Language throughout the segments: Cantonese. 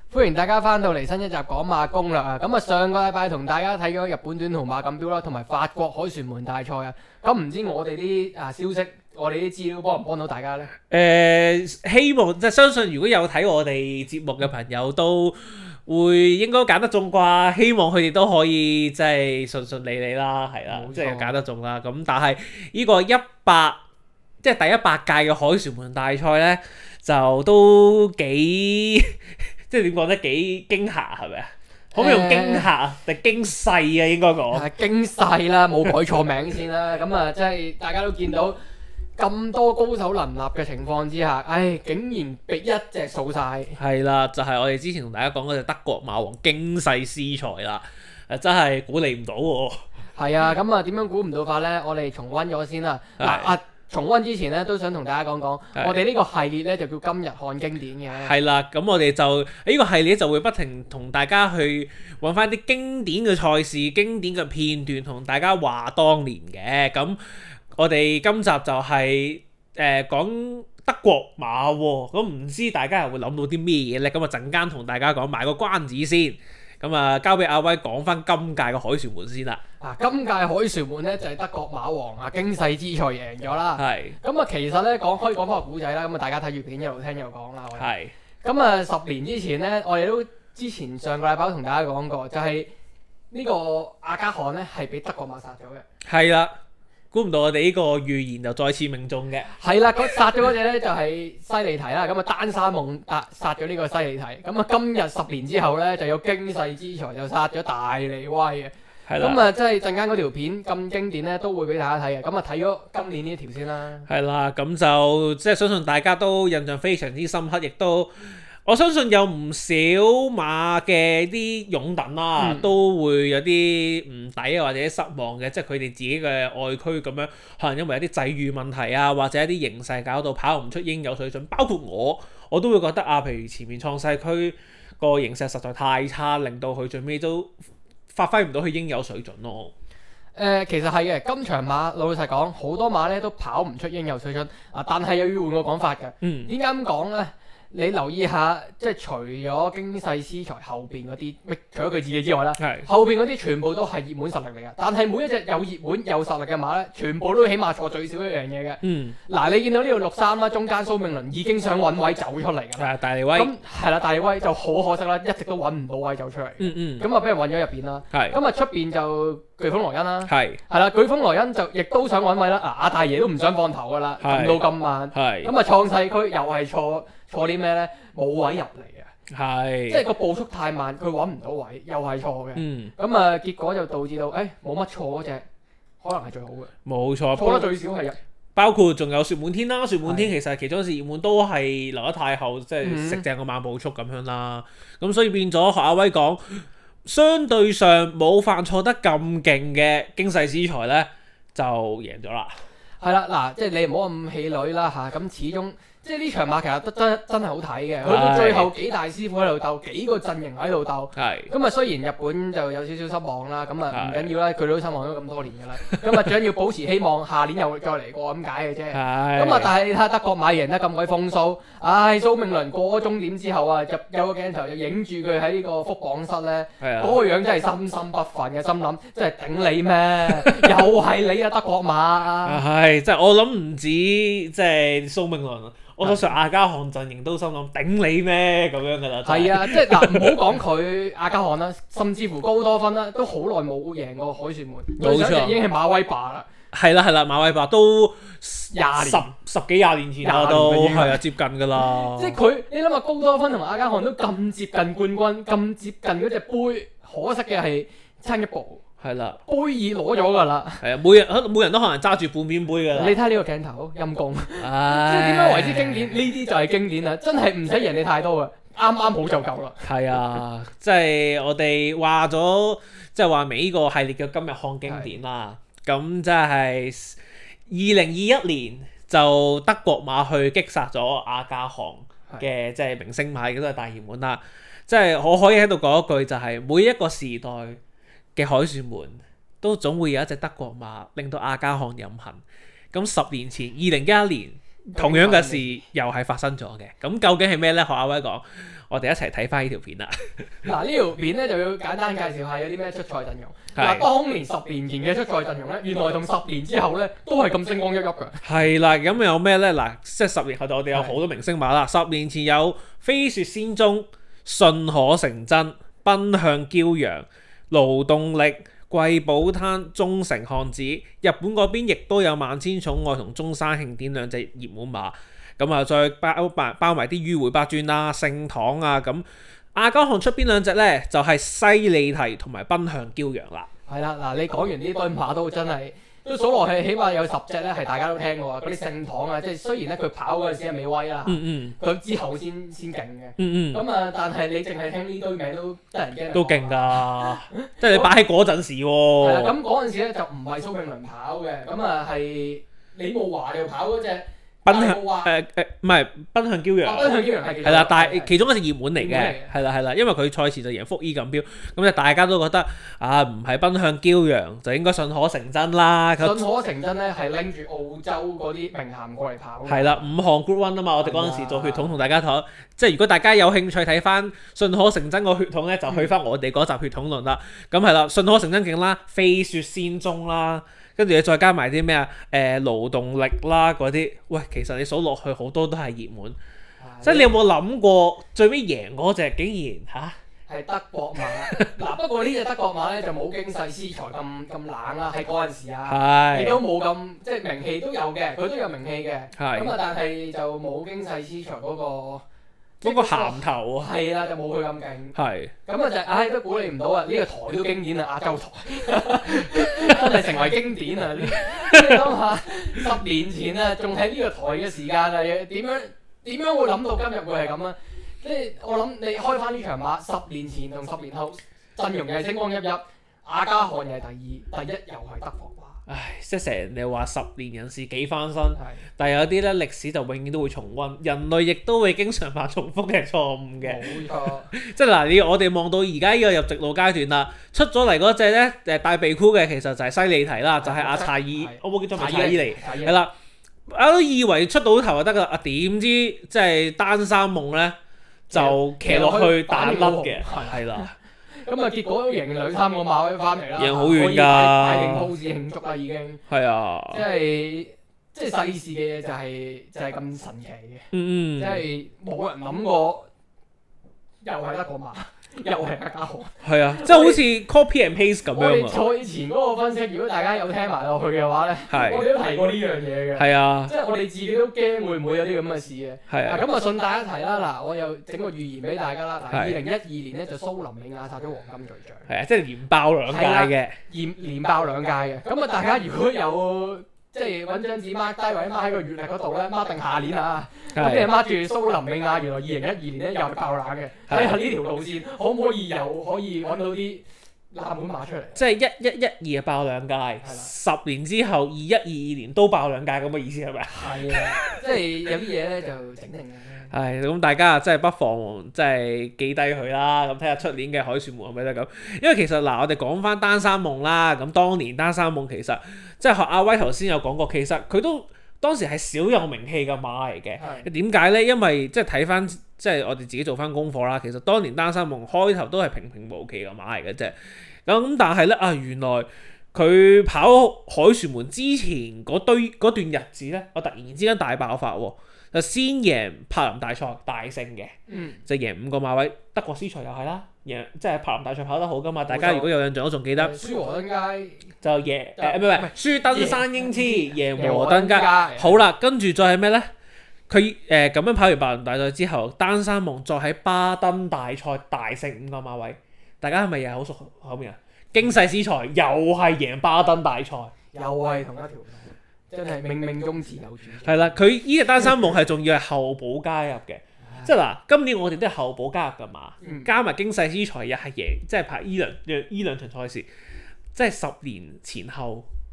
歡迎大家翻到嚟新一集講馬攻略啊！咁啊，上個禮拜同大家睇咗日本短途馬錦標啦，同埋法國凱旋門大賽啊。咁唔知我哋啲消息，我哋啲資料幫唔幫到大家呢？ 希望即係相信，如果有睇我哋節目嘅朋友都會應該揀得中啩。希望佢哋都可以即係順順利利啦，係啦，即係揀得中啦。咁但係呢個即係第100屆嘅凱旋門大賽呢，就都幾即係點講咧？幾驚嚇係咪啊？可唔可以用驚嚇定驚世啊？應該講驚世啦，冇改錯名先啦。咁啊，即係大家都見到咁多高手林立嘅情況之下，竟然被一隻掃晒。 係啦，就係我哋之前同大家講嗰隻德國馬王驚世詩才啦。真係估你唔到喎。係啊，咁啊點樣估唔到法咧？我哋重溫咗先啦。重溫之前咧，都想同大家講講，我哋呢個系列咧就叫今日看經典嘅。 係啦，咁我哋就呢個系列就會不停同大家去揾翻啲經典嘅賽事、經典嘅片段，同大家話當年嘅。咁我哋今集就係講德國馬喎。咁唔知大家又會諗到啲咩嘢咧？咁啊陣間同大家講，賣個關子先。咁啊，交俾阿威講翻今屆嘅凱旋門先啦。 今屆凱旋門咧就係德國馬王驚世之才贏咗啦。 係。咁啊，其實咧可以講翻個古仔啦。咁啊，大家睇住片一路聽一路講啦。 係。 咁啊，10年之前咧，我哋都之前上個禮拜都同大家講過，就係呢個阿加汗咧係俾德國馬殺咗嘅。 係啦。估唔到我哋呢個預言就再次命中嘅。 係啦，殺咗嗰隻咧就係西利提啦。咁啊，單沙夢殺咗呢個西利提。咁啊，今日10年之後咧就有驚世之才就殺咗大利威嘅。係啦。咁啊，即係陣間嗰條片咁經典咧，都會俾大家睇嘅。咁啊，睇咗今年呢一條先啦。 係啦，咁就即係相信大家都印象非常之深刻，亦都我相信有唔少馬嘅啲擁躉啦，都會有啲唔抵啊，或者失望嘅，即係佢哋自己嘅愛區咁樣，可能因為一啲際遇問題啊，或者一啲形勢搞到跑唔出應有水準。包括我都會覺得啊，譬如前面創世區個形勢實在太差，令到佢最尾都發揮唔到佢應有水準咯。 其實係嘅，今場馬老實講，好多馬咧都跑唔出應有水準啊，但係又要換個講法嘅。點解咁講咧？你留意下，即係除咗驚世詩才後邊嗰啲，除咗佢自己之外啦，後邊嗰啲全部都係熱門實力嚟嘅。但係每一隻有熱門有實力嘅馬咧，全部都起碼錯最少一樣嘢嘅。嗱，你見到呢度63啦，中間蘇銘倫已經想揾位走出嚟㗎啦。大利威咁係啦，大利威就好可惜啦，一直都揾唔到位走出嚟。咁啊，俾人揾咗入邊啦。咁啊，出邊就颶風萊茵啦。係啦，颶風萊茵就亦都想揾位啦。阿大爺都唔想放頭㗎啦，撳到咁慢。咁啊，創世區又係錯啲咩咧？冇位入嚟嘅，即係個步速太慢，佢揾唔到位，又係錯嘅。咁啊，結果就導致到，冇乜錯嗰隻，可能係最好嘅。冇錯，錯得最少係包括仲有雪滿天啦，雪滿天其實其中一次熱門都係留得太後，即係食正個慢步速咁樣啦。咁所以變咗學阿威講，相對上冇犯錯得咁勁嘅驚世詩才咧，就贏咗啦。 係啦，嗱，即係你唔好咁氣餒啦嚇，咁始終。即係呢場馬其實真係好睇嘅，去到最後幾大師傅喺度鬥，幾個陣營喺度鬥。咁啊，雖然日本就有少少失望啦，咁啊唔緊要啦，佢都失望咗咁多年㗎啦。咁啊，最緊要保持希望，下年又再嚟過咁解嘅啫。咁啊，但係你睇下德國馬贏得咁鬼風騷，蘇銘倫過咗終點之後啊，有個鏡頭就影住佢喺呢個福榜室咧，嗰個樣真係心心不忿嘅，心諗真係頂你咩？又係你啊，德國馬。 即係我諗唔止即係蘇銘倫。我相信阿加汗陣營都心諗頂你咩咁樣㗎啦。 係啊，即係嗱，唔好講佢阿加汗啦，甚至乎高多芬啦，都好耐冇贏過凱旋門。冇錯，已經係馬威霸啦。 係啦，馬威霸都十幾廿年前啦，都係啊，接近㗎啦。 即係佢，你諗下高多芬同阿加汗都咁接近冠軍，咁接近嗰隻杯，可惜嘅係差一步。 係啦， 杯已攞咗㗎啦。 係啊，每人都可能揸住半邊杯㗎啦。 你睇呢個鏡頭，陰公。即係點樣為之經典？呢啲就係經典啦，真係唔使贏你太多嘅，啱啱好就夠啦。 係啊，即係我哋話咗，即係話尾呢個系列嘅今日看經典啦。咁即係2021年就德國馬去擊殺咗阿加汗嘅即係明星馬，亦都係大熱門啦。即係我可以喺度講一句，就係每一個時代嘅凱旋門都總會有一隻德國馬令到阿加汗飲恨。咁10年前2011年同樣嘅事又係發生咗嘅。咁究竟係咩咧？學阿威講，我哋一齊睇翻呢條片啦。 嗱，呢條片咧就要簡單介紹下有啲咩出賽陣容。 係當年10年前嘅出賽陣容咧，原來同10年之後咧都係咁星光熠熠㗎。 係啦，咁有咩咧？嗱，即係10年後我哋有好多明星馬啦。10年前有飛雪仙蹤、信可成真、奔向驕陽、勞動力、貴寶灘、忠誠漢子。日本嗰邊亦都有萬千寵愛同中山慶典兩隻熱門馬。咁啊，再包埋啲迂迴百轉啦、聖堂啊咁。亞交漢出邊兩隻咧，就係西利提同埋奔向驕陽啦。 係啦，嗱，你講完呢堆馬都真係都數落去，起碼有10隻咧係大家都聽過嗰啲聖堂啊，即係雖然咧佢跑嗰陣時係未威啦，佢之後先勁嘅，咁啊，但係你淨係聽呢堆名都得人驚， 都勁㗎，即係你擺喺嗰陣時喎。 係啦，咁嗰陣時咧就唔係蘇炳倫跑嘅，咁啊係李慕華又跑嗰隻。奔向唔係奔向驕陽， 奔向驕陽係啦，但係其中一隻熱門嚟嘅，係啦，因為佢賽前就贏福伊錦標，咁就大家都覺得啊，唔係奔向驕陽就應該信可成真啦。 信可成真咧係拎住澳洲嗰啲名銜過嚟跑。 係啦，5項 Group One 啊嘛，我哋嗰陣時做血統同大家講，即係如果大家有興趣睇翻信可成真個血統咧，就去翻我哋嗰集血統論啦。咁係啦，信可成真勁啦，飛雪仙蹤啦。跟住你再加埋啲咩啊？勞動力啦嗰啲，喂，其實你數落去好多都係熱門，即係你有冇諗過最尾贏嗰隻竟然係德國馬？嗱，不過呢隻德國馬咧就冇驚世師財咁冷啦，喺嗰陣時啊，亦都冇咁即係名氣都有嘅，佢都有名氣嘅，咁啊，但係就冇驚世師財嗰個銜頭啊， 係啦，就冇佢咁勁。 係。 咁啊就都估你唔到啊！呢個台都經典啊，亞洲台真係成為經典啊！你諗下，10年前啊，仲喺呢個台嘅時間啊，點樣會諗到今日會係咁啊？即係我諗你開翻呢場馬，10年前同10年後陣容又係星光熠熠，亞加漢又係第2，第1又係德國馬。 唉，即係成日你話10年人事幾翻身，但係有啲咧歷史就永遠都會重溫，人類亦都會經常犯重複嘅錯誤嘅。 冇錯， 即係嗱，我哋望到而家呢個入直路階段啦，出咗嚟嗰隻咧大鼻箍嘅，其實就係西利提啦，就係阿查爾，我冇記錯咪查爾尼，係啦，我都以為出到頭就得噶，點知即係單三夢咧就騎落去彈甩嘅，係啦。 咁啊，結果都贏2-3個馬位翻嚟啦， 贏好遠㗎， 大型 pose 慶祝啦已經。 係啊， 即係世事嘅嘢就係咁神奇嘅，即係冇人諗過，又係德國馬，又係亞加漢。係啊，即係好似 copy and paste 咁樣啊。 我哋賽前嗰個分析，如果大家有聽埋落去嘅話咧，我哋都提過呢樣嘢嘅。 係啊， 即係我哋自己都驚會唔會有啲咁嘅事嘅。 係啊。 咁啊順帶一提啦，嗱，我又整個預言俾大家啦。嗱，2012年咧就蘇林美亞殺咗黃金巨匠。係啊， 即係連爆2屆嘅。 連爆2屆嘅。咁啊，大家如果有即係揾張紙 mark 低或者 mark 喺個月曆嗰度咧 mark 定下年啊，咁你 mark 住蘇林美亞原來2012年咧又係爆冷嘅，睇下呢條路線可唔可以又可以揾到啲冷門馬出嚟？ 即係1112爆2屆，10年之後2122年都爆2屆咁嘅意思係咪？ 係啊，即係有啲嘢咧就整定嘅。 係咁，大家真係不妨即係記低佢啦。咁睇下出年嘅凱旋門係咪得咁？因為其實嗱，我哋講翻單三夢啦。咁當年單三夢其實即係學阿威頭先有講過，其實佢都當時係少有名氣嘅馬嚟嘅。點解咧？因為即係睇翻即係我哋自己做翻功課啦。其實當年單三夢開頭都係平平無奇嘅馬嚟嘅啫。咁但係咧原來佢跑凱旋門之前嗰段日子咧，我突然之間大爆發喎。就先贏柏林大賽大勝嘅，就贏5個馬位。德國師財又係啦，贏即係柏林大賽跑得好噶嘛。大家如果有印象都仲記得。 輸和登街就贏唔係輸登山英雌，贏和登街。好啦，跟住再係咩咧？佢咁樣跑完柏林大賽之後，單三夢再喺巴登大賽大勝5個馬位。大家係咪又係好熟口面啊？驚世師財又係贏巴登大賽， 又係同一條。真係冥冥中自有主。 係啦，佢呢隻單三夢係仲要係後補加入嘅，即係嗱，今年我哋都係後補加入㗎嘛，加埋驚世之財又係贏，即係拍呢兩場賽事，即係10年前後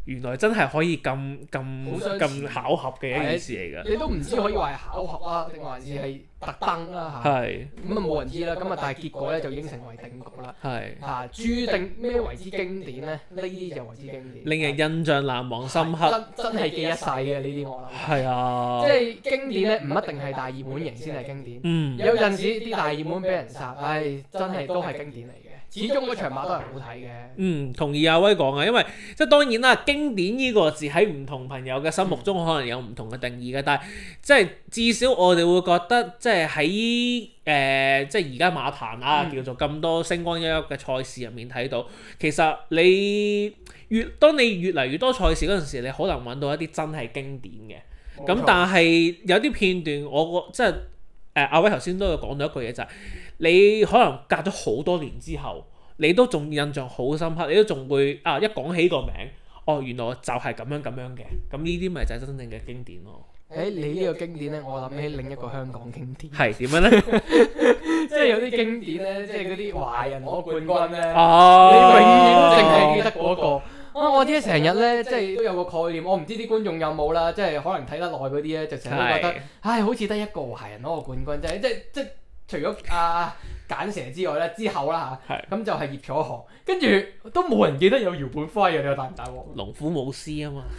原來真係可以咁巧合嘅一件事嚟㗎。 你都唔知可以話係巧合啊，定還是係特登啦嚇。 係。 咁啊冇人知啦，咁啊但係結果咧就已經成為定局啦。 係。 嚇，注定咩為之經典咧？呢啲就為之經典。 令人印象難忘深刻。 真係記一世嘅呢啲我諗。 係啊。 即係經典咧，唔一定係大熱門型先係經典。有陣時啲大熱門俾人殺，真係都係經典嚟嘅。始終嗰場馬都係好睇嘅。 同意阿威講啊，因為即係當然啦，經典呢個字喺唔同朋友嘅心目中可能有唔同嘅定義嘅，但係即係至少我哋會覺得即係喺即係而家馬壇啊，叫做咁多星光熠熠嘅賽事入面睇到，其實當你越嚟越多賽事嗰陣時，你可能揾到一啲真係經典嘅。咁但係有啲片段，我即係阿威頭先都有講到一句嘢就係。你可能隔咗好多年之後，你都仲印象好深刻，你都仲會一講起個名，原來就係咁樣嘅，咁呢啲咪就係真正嘅經典咯。 你呢個經典咧，我諗起另一個香港經典。 係點樣咧？ 即係有啲經典咧，即係嗰啲華人攞冠軍咧， 你永遠都淨係記得嗰個。我啲成日咧，即係都有個概念，我唔知啲觀眾有冇啦，即係可能睇得耐嗰啲咧，就成日都覺得，好似得一個華人攞個冠軍，即係。除咗簡蛇之外咧，之後啦嚇，咁就係葉楚航，跟住都冇人記得有姚本輝嘅，你話大唔大鑊？ 龍虎武師啊嘛，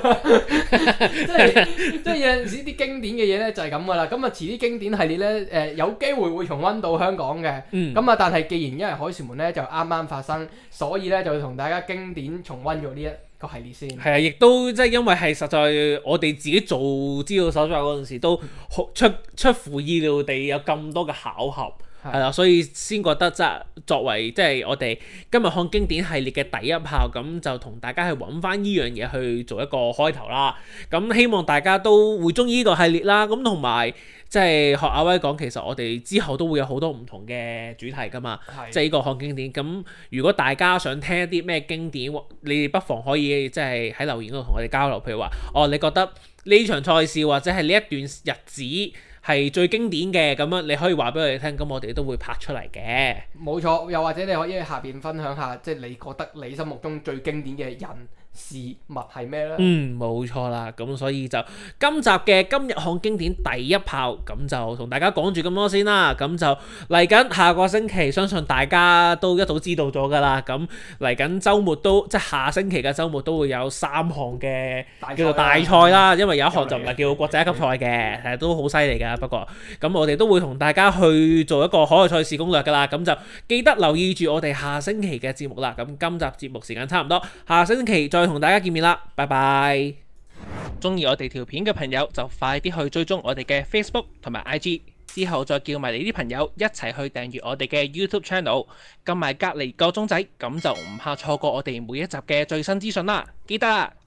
即係有陣時啲經典嘅嘢咧就係咁噶啦。咁啊遲啲經典系列咧有機會重溫到香港嘅，咁啊但係既然因為凱旋門咧就啱啱發生，所以咧就同大家經典重溫咗呢一個系列先。 係啊，亦都即係因為係實在我哋自己做資料搜集嗰陣時都出乎意料地有咁多嘅巧合。係啦，所以先覺得作為即係我哋今日看經典系列嘅第一炮，咁就同大家去揾翻呢樣嘢去做一個開頭啦。咁希望大家都會中意呢個系列啦。咁同埋即係學阿威講，其實我哋之後都會有好多唔同嘅主題噶嘛。即係呢個看經典。咁如果大家想聽一啲咩經典，你哋不妨可以即係喺留言嗰度同我哋交流。譬如話，你覺得呢場賽事或者係呢一段日子係最經典嘅，咁樣你可以話俾我哋聽，咁我哋都會拍出嚟嘅。 冇錯，又或者你可以喺下邊分享下，即係你覺得你心目中最經典嘅人事物係咩咧？ 冇錯啦，咁所以就今集嘅今日看經典第一炮，咁就同大家講住咁多先啦。咁就嚟緊下個星期，相信大家都一早知道咗噶啦。咁嚟緊週末都即係下星期嘅週末都會有3項嘅叫做大賽啦。因為有一項就唔係叫國際一級賽嘅，係都好犀利噶。不過咁我哋都會同大家去做一個海外賽事攻略噶啦。咁就記得留意住我哋下星期嘅節目啦。咁今集節目時間差唔多，下星期再同大家見面啦，拜拜！中意我哋條片嘅朋友就快啲去追蹤我哋嘅 Facebook 同埋 IG， 之後再叫埋你啲朋友一齊去訂閱我哋嘅 YouTube Channel， 撳埋隔離個鐘仔，咁就唔怕錯過我哋每一集嘅最新資訊啦！記得